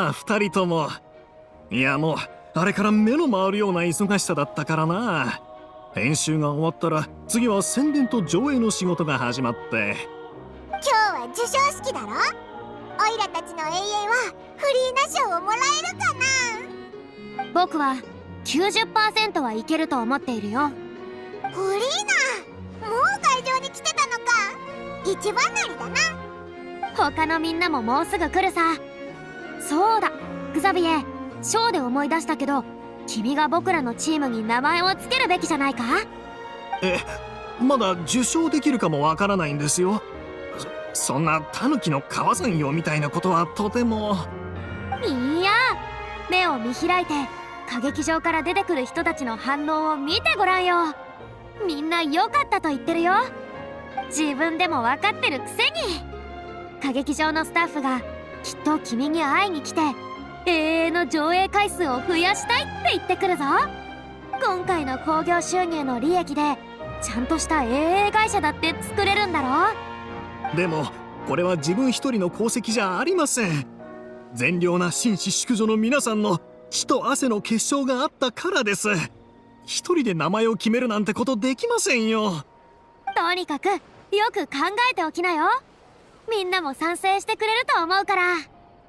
な、二人とも。いやもうあれから目の回るような忙しさだったからな。編集が終わったら次は宣伝と上映の仕事が始まって。 今日は授賞式だろ。オイラたちの永遠はフリーナ賞をもらえるかな。 僕は 90% はいけると思っているよ。 フリーナ、もう会場に来てたのか。一番乗りだな。 他のみんなももうすぐ来るさ。そうだ、グザビエ、ショーで思い出したけど、君が僕らのチームに名前を付けるべきじゃないか。 まだ受賞できるかもわからないんですよ。そんなタヌキの川山用みたいなことはとても。 いや、目を見開いて歌劇場から出てくる人たちの反応を見てごらんよ。みんな良かったと言ってるよ。自分でも分かってるくせに。歌劇場のスタッフがきっと君に会いに来て、永遠の上映回数を増やしたいって言ってくるぞ。今回の興行収入の利益でちゃんとした営会社だって作れるんだろ。 でもこれは自分一人の功績じゃありません。善良な紳士淑女の皆さんの血と汗の結晶があったからです。一人で名前を決めるなんてことできませんよ。 とにかくよく考えておきなよ。みんなも賛成してくれると思うから。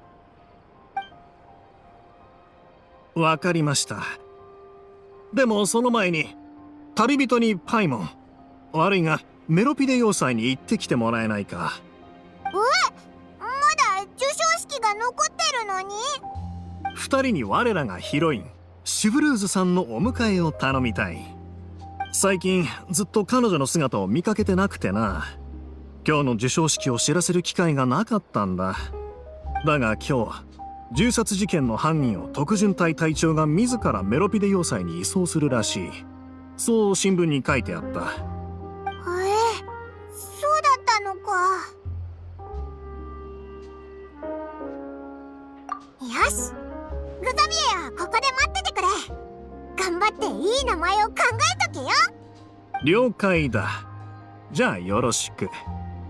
わかりました。でもその前に旅人にパイモン、悪いがメロピデ要塞に行ってきてもらえないか。 まだ授賞式が残ってるのに。 二人に我らがヒロインシュブルーズさんのお迎えを頼みたい。最近ずっと彼女の姿を見かけてなくてな。今日の授賞式を知らせる機会がなかったんだ。だが今日銃殺事件の犯人を特巡隊隊長が自らメロピデ要塞に移送するらしい。そう新聞に書いてあった。 そうだったのか。よし、グザビエはここで待っててくれ。頑張っていい名前を考えとけよ。 了解だ。じゃあよろしく。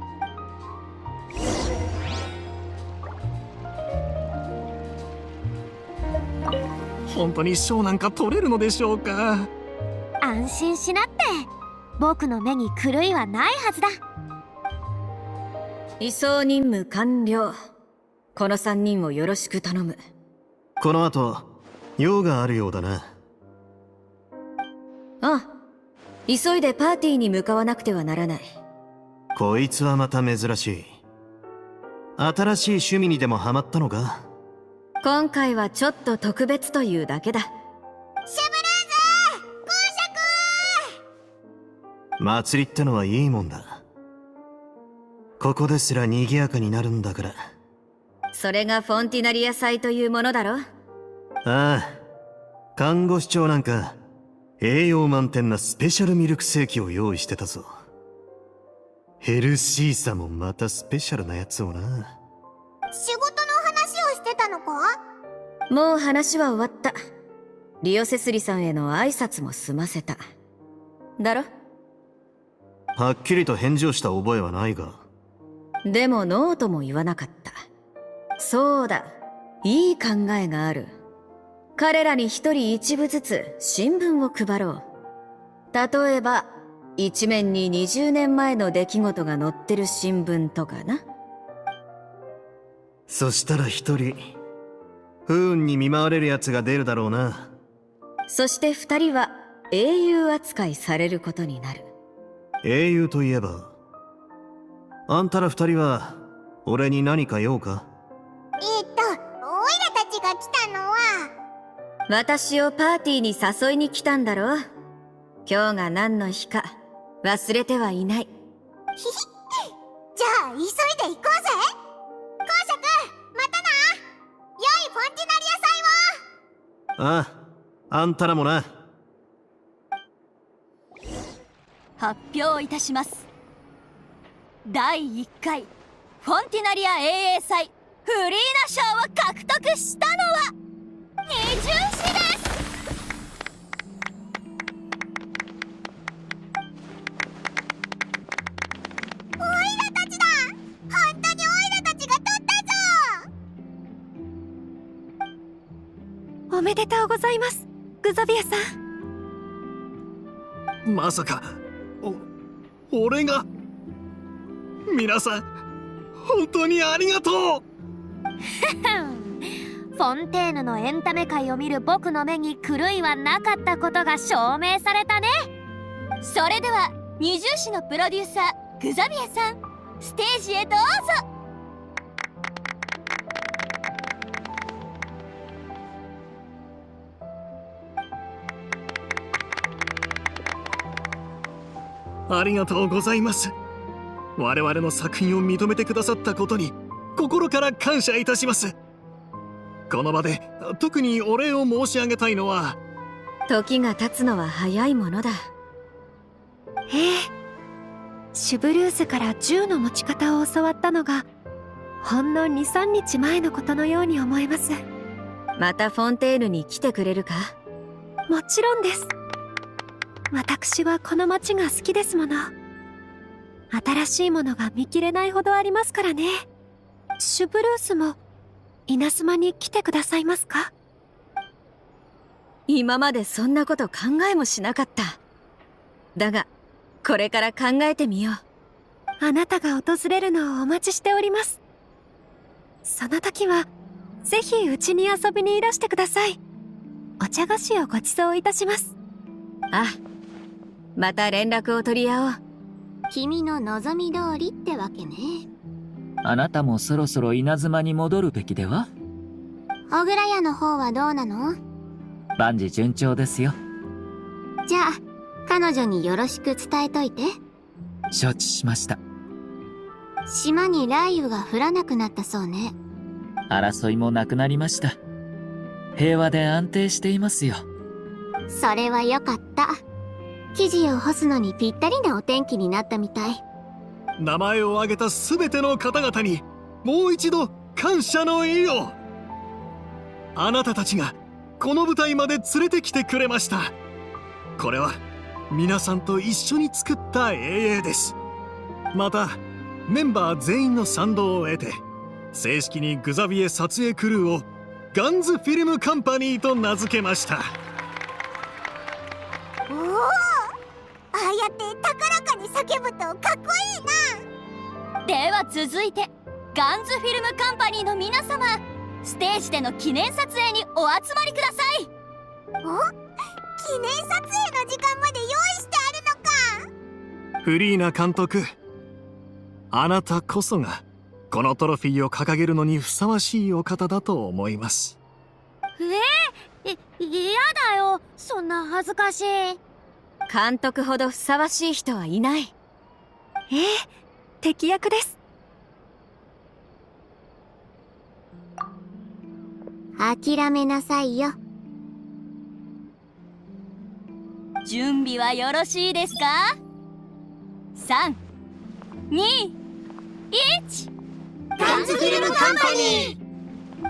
本当に賞なんか取れるのでしょうか。 安心しなって。僕の目に狂いはないはずだ。 移送任務完了。この3人をよろしく頼む。 この後用があるようだな。 ああ、急いでパーティーに向かわなくてはならない。 こいつはまた珍しい。新しい趣味にでもハマったのか。 今回はちょっと特別というだけだ。 シュブルーズ、公爵。 祭りってのはいいもんだ。ここですら賑やかになるんだから。 それがフォンティナリア祭というものだろ。 ああ、看護師長なんか栄養満点なスペシャルミルクセーキを用意してたぞ。ヘルシーさもまたスペシャルなやつをな。 仕事の話をしてたのか。 もう話は終わった。リオセスリさんへの挨拶も済ませただろ。 はっきりと返事をした覚えはないが。 でもノーとも言わなかった。そうだ、いい考えがある。彼らに一人一部ずつ新聞を配ろう。例えば一面に20年前の出来事が載ってる新聞とかな。 そしたら一人不運に見舞われるやつが出るだろうな。 そして2人は英雄扱いされることになる。 英雄といえばあんたら2人は俺に何か用か。 オイラたちが来たのは。 私をパーティーに誘いに来たんだろ。今日が何の日か忘れてはいない。 ひひじゃあ急いで行こうぜ。公爵、またな。良いフォンティナリア祭を。 ああ、あんたらもな。 発表いたします。第1回フォンティナリア英雄祭フリーナ賞を獲得したのは二重士です。 オイラたちだ。本当にオイラたちが取ったぞ。 おめでとうございます、グザビエさん。 まさか俺が。皆さん本当にありがとう。 フォンテーヌのエンタメ界を見る僕の目に狂いはなかったことが証明されたね。 それでは二重視のプロデューサーグザビエさん、ステージへどうぞ。 ありがとうございます。我々の作品を認めてくださったことに心から感謝いたします。この場で特にお礼を申し上げたいのは、 時が経つのは早いものだ。 シュブルースから銃の持ち方を教わったのがほんの 2,3 日前のことのように思えます。 またフォンテーヌに来てくれるか？ もちろんです。私はこの街が好きですもの。新しいものが見切れないほどありますからね。シュブルースも稲妻に来てくださいますか？ 今までそんなこと考えもしなかった。だがこれから考えてみよう。 あなたが訪れるのをお待ちしております。その時はぜひうちに遊びにいらしてください。お茶菓子をご馳走いたします。 あ、また連絡を取り合おう。 君の望み通りってわけね。 あなたもそろそろ稲妻に戻るべきでは？ 小倉屋の方はどうなの？ 万事順調ですよ。 じゃあ彼女によろしく伝えといて。 承知しました。 島に雷雨が降らなくなったそうね。 争いもなくなりました。平和で安定していますよ。 それはよかった。生地を干すのにぴったりなお天気になったみたい。 名前を挙げた全ての方々にもう一度感謝の意を。あなたたちがこの舞台まで連れてきてくれました。これは皆さんと一緒に作った永遠です。またメンバー全員の賛同を得て正式にグザビエ撮影クルーをガンズフィルムカンパニーと名付けました。 おお、ああやって高らかに叫ぶとかっこいいな。 では続いてガンズフィルムカンパニーの皆様、ステージでの記念撮影にお集まりください。 記念撮影の時間まで用意してあるのか。 フリーナ監督、あなたこそがこのトロフィーを掲げるのにふさわしいお方だと思います。 嫌だよ、そんな恥ずかしい。 監督ほどふさわしい人はいない。 敵役です。 諦めなさいよ。 準備はよろしいですか？ 3、2、1。 ガンズフィルムカンパニー。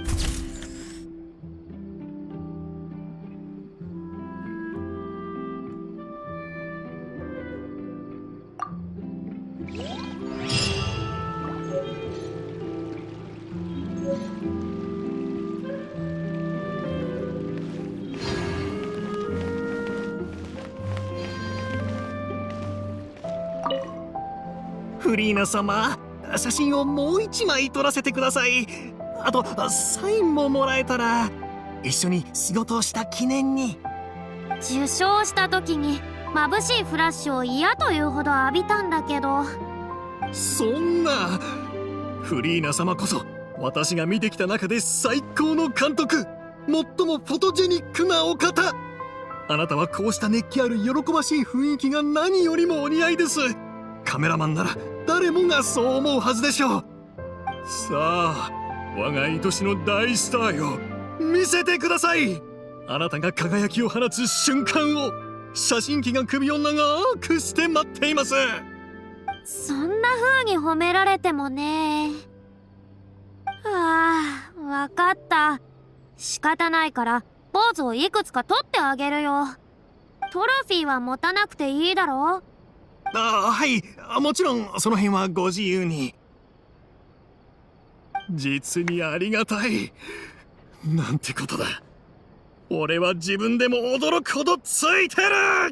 フリーナ様、写真をもう一枚撮らせてください。あとサインももらえたら一緒に仕事をした記念に。 受賞した時に眩しいフラッシュを嫌というほど浴びたんだけど。 そんな、フリーナ様こそ私が見てきた中で最高の監督、最もフォトジェニックなお方。あなたはこうした熱気ある喜ばしい雰囲気が何よりもお似合いです。カメラマンなら誰もがそう思うはずでしょう。さあ、我が愛しの大スターよ、見せてください。あなたが輝きを放つ瞬間を写真機が首を長くして待っています。 そんな風に褒められてもね。わかった。仕方ないからポーズをいくつか取ってあげるよ。トロフィーは持たなくていいだろ？ はい、もちろんその辺はご自由に。実にありがたい。なんてことだ。 俺は自分でも驚くほどついてる。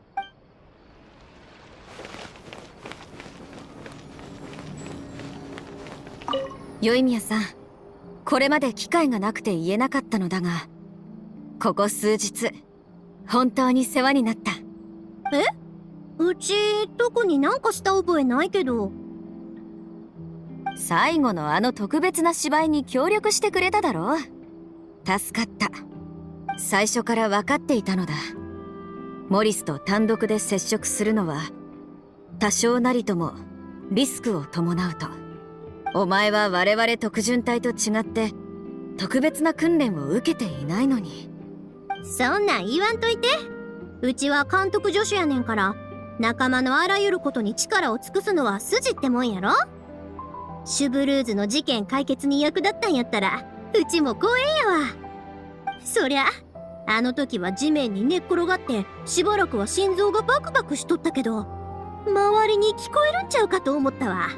宵宮さん、これまで機会がなくて言えなかったのだが、ここ数日本当に世話になった。 うち特になんかした覚えないけど。 最後のあの特別な芝居に協力してくれただろう。助かった。最初から分かっていたのだ。モリスと単独で接触するのは多少なりともリスクを伴うと。お前は我々特巡隊と違って特別な訓練を受けていないのに。 そんなん言わんといて。うちは監督助手やねんから、仲間のあらゆることに力を尽くすのは筋ってもんやろ。シュブルーズの事件解決に役立ったんやったらうちも光栄やわ。そりゃあの時は地面に寝っ転がってしばらくは心臓がバクバクしとったけど、周りに聞こえるんちゃうかと思ったわ。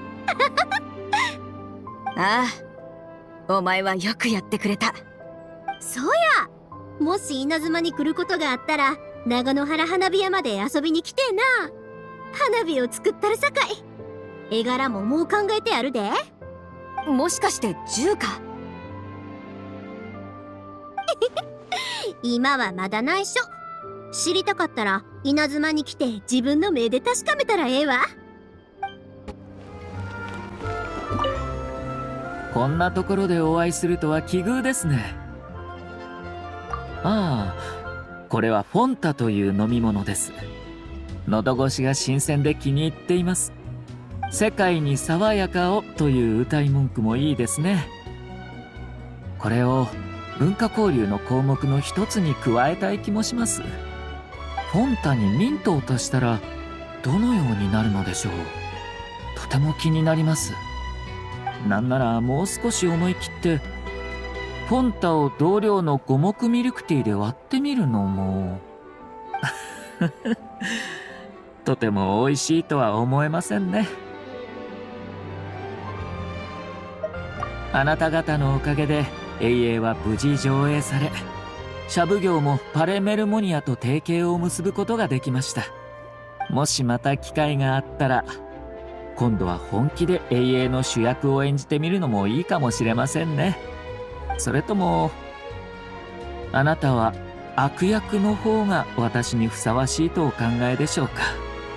ああ、お前はよくやってくれた。 そうや、もし稲妻に来ることがあったら長野原花火屋まで遊びに来てえな。花火を作ったるさかい。絵柄ももう考えてあるで。 もしかして銃か？ 今はまだ内緒。知りたかったら稲妻に来て自分の目で確かめたらええわ。 こんなところでお会いするとは奇遇ですね。ああ、これはフォンタという飲み物です。喉越しが新鮮で気に入っています。世界に爽やかをという歌い文句もいいですね。これを文化交流の項目の一つに加えたい気もします。フォンタにミントを足したらどのようになるのでしょう。とても気になります。なんならもう少し思い切ってフォンタを同量の五目ミルクティーで割ってみるのもとても美味しいとは思えませんね。あなた方のおかげで永遠は無事上映され、シャブ業もパレメルモニアと提携を結ぶことができました。もしまた機会があったら今度は本気で永遠の主役を演じてみるのもいいかもしれませんね。それともあなたは悪役の方が私にふさわしいとお考えでしょうか。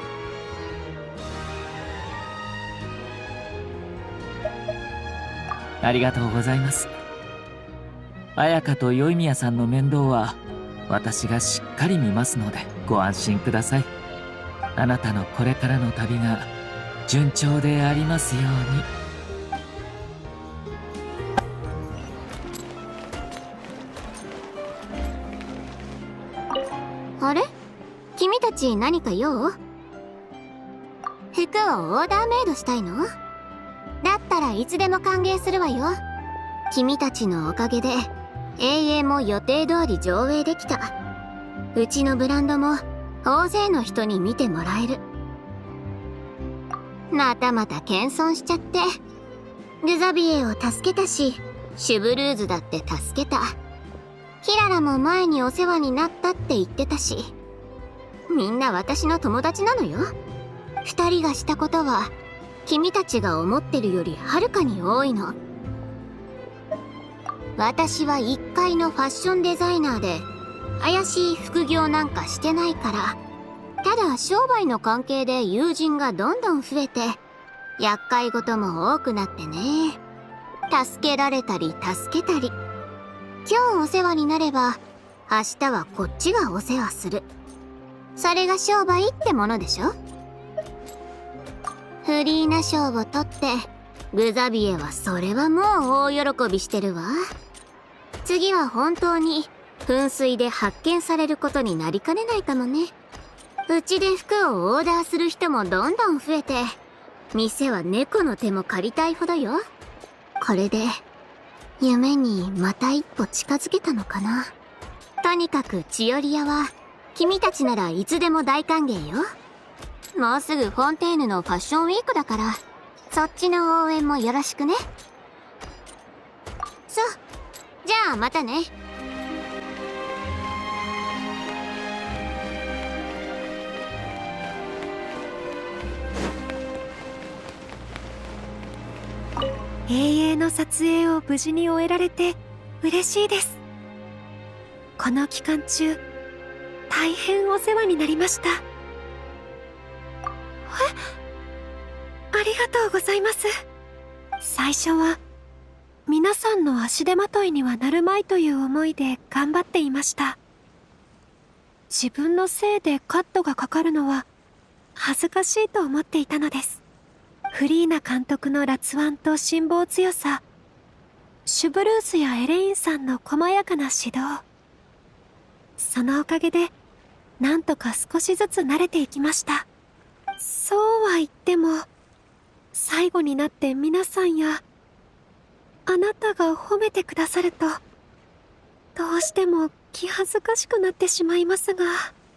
ありがとうございます。綾香と宵宮さんの面倒は私がしっかり見ますのでご安心ください。あなたのこれからの旅が順調でありますように。 あれ？君たち何か用？服をオーダーメイドしたいの？だったらいつでも歓迎するわよ。君たちのおかげで永遠も予定通り上映できた。うちのブランドも大勢の人に見てもらえる。またまた謙遜しちゃって。グザビエを助けたし、シュブルーズだって助けた。キララも前にお世話になったって言ってたし、みんな私の友達なのよ。二人がしたことは君たちが思ってるよりはるかに多いの。私は一階のファッションデザイナーで怪しい副業なんかしてないから。ただ商売の関係で友人がどんどん増えて厄介事も多くなってね。助けられたり助けたり。今日お世話になれば明日はこっちがお世話する。それが商売ってものでしょ。フリーナ賞を取ってグザビエはそれはもう大喜びしてるわ。次は本当に噴水で発見されることになりかねないかもね。うちで服をオーダーする人もどんどん増えて、店は猫の手も借りたいほどよ。これで夢にまた一歩近づけたのかな。とにかくチオリアは君たちならいつでも大歓迎よ。もうすぐフォンテーヌのファッションウィークだから、そっちの応援もよろしくね。そう、じゃあまたね。 永遠の撮影を無事に終えられて嬉しいです。この期間中、大変お世話になりました。ありがとうございます。最初は皆さんの足手まといにはなるまいという思いで頑張っていました。自分のせいでカットがかかるのは恥ずかしいと思っていたのです。フリーナ監督の辣腕と辛抱強さ、シュブルースやエレインさんの細やかな指導、そのおかげでなんとか少しずつ慣れていきました。そうは言っても最後になって皆さんやあなたが褒めてくださるとどうしても気恥ずかしくなってしまいますが、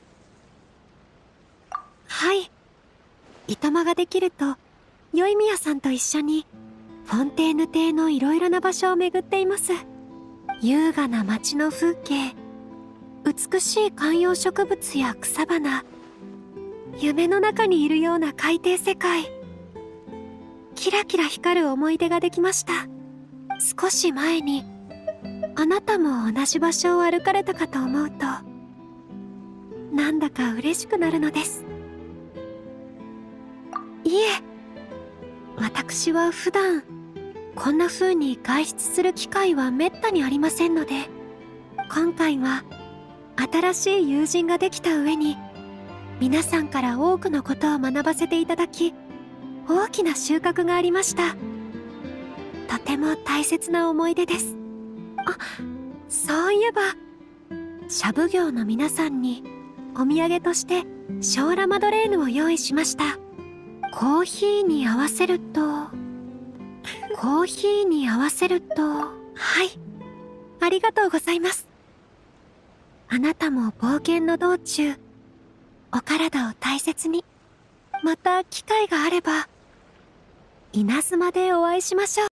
はい、いとまができるとよいみやさんと一緒にフォンテーヌ邸のいろいろな場所を巡っています。優雅な街の風景、美しい観葉植物や草花、夢の中にいるような海底世界、キラキラ光る思い出ができました。少し前にあなたも同じ場所を歩かれたかと思うとなんだか嬉しくなるのです。いえ、私は普段こんな風に外出する機会はめったにありませんので、今回は新しい友人ができた上に皆さんから多くのことを学ばせていただき、大きな収穫がありました。とても大切な思い出です。あ、そういえばシャブ業の皆さんにお土産としてショーラマドレーヌを用意しました。コーヒーに合わせるとはい、ありがとうございます。あなたも冒険の道中お体を大切に、また機会があれば稲妻でお会いしましょう。